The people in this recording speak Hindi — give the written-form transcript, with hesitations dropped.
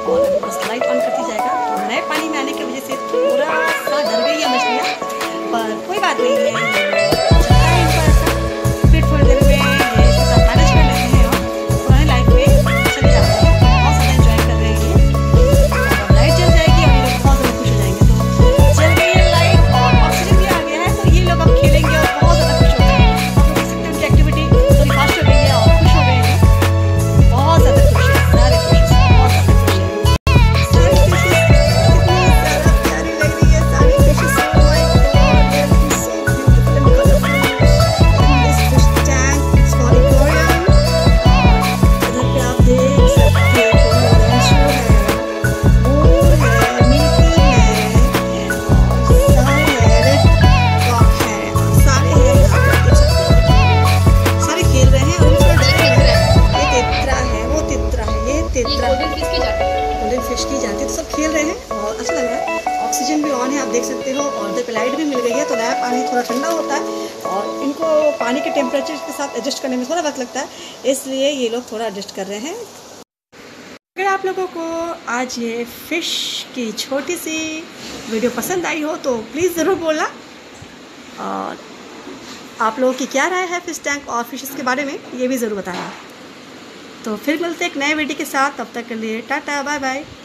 और अभी बस लाइट ऑन करती जाएगा। तो नए पानी में आने की वजह से थोड़ा सा डर गई है मछलियाँ, पर कोई बात नहीं है, चलता है इनका ऐसा। फिर थोड़ी देर में ये इसके साथ मैनेज कर लेते हैं और पुरानी लाइफ में चले जाते हैं। बहुत ज़्यादा इंजॉय कर रहे हैं ये। और लाइट जल जाएगी और ये लोग बहुत ज़्यादा खुश हो जाएंगे। तो जल गई है लाइट और ऑक्सीजन भी आ गया है, तो ये लोग अब खेलेंगे और बहुत ज़्यादा खुश हो गए हैं। आप लोग देख सकते हैं उनकी एक्टिविटी थोड़ी फास्ट हो गई है और खुश हो गए हैं, बहुत ज़्यादा खुश है, सारे खुश हैं, बहुत ज़्यादा खुश हैं। फिश की जाती है, तो सब खेल रहे हैं और अच्छा लग रहा है। ऑक्सीजन भी ऑन है, आप देख सकते हो, और इधर पे लाइट भी मिल गई है। तो नया पानी थोड़ा ठंडा होता है और इनको पानी के टेम्परेचर के साथ एडजस्ट करने में थोड़ा वक्त लगता है, इसलिए ये लोग थोड़ा एडजस्ट कर रहे हैं। अगर आप लोगों को आज ये फ़िश की छोटी सी वीडियो पसंद आई हो तो प्लीज़ ज़रूर बोलना, और आप लोगों की क्या राय है फ़िश टैंक और फिशेस के बारे में ये भी ज़रूर बताना। तो फिर मिलते हैं एक नए वीडियो के साथ, तब तक के लिए टाटा बाय बाय।